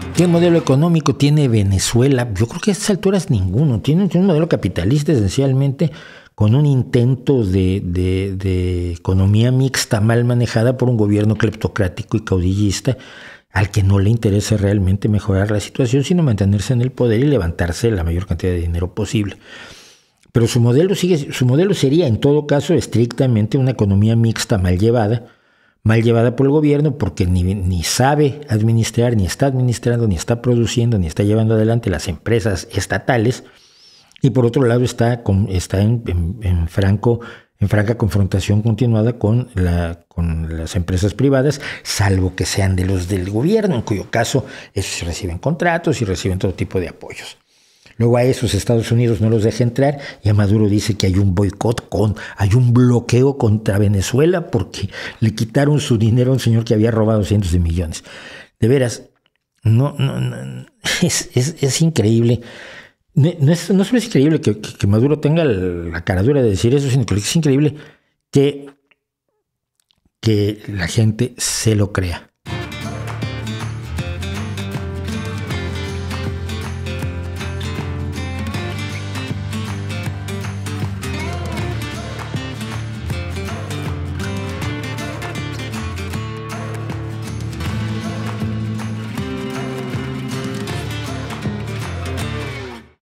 ¿Qué modelo económico tiene Venezuela? Yo creo que a estas alturas ninguno. Tiene un modelo capitalista esencialmente con un intento de economía mixta mal manejada por un gobierno cleptocrático y caudillista al que no le interesa realmente mejorar la situación, sino mantenerse en el poder y levantarse la mayor cantidad de dinero posible. Pero su modelo sería en todo caso estrictamente una economía mixta mal llevada por el gobierno porque ni sabe administrar, ni está administrando, ni está produciendo, ni está llevando adelante las empresas estatales, y por otro lado está en franca confrontación continuada con las empresas privadas, salvo que sean de los del gobierno, en cuyo caso esos reciben contratos y reciben todo tipo de apoyos. Luego a esos Estados Unidos no los deja entrar y a Maduro dice que hay un boicot, hay un bloqueo contra Venezuela porque le quitaron su dinero a un señor que había robado cientos de millones. De veras, no es increíble. No solo es increíble que Maduro tenga la caradura de decir eso, sino que es increíble que la gente se lo crea.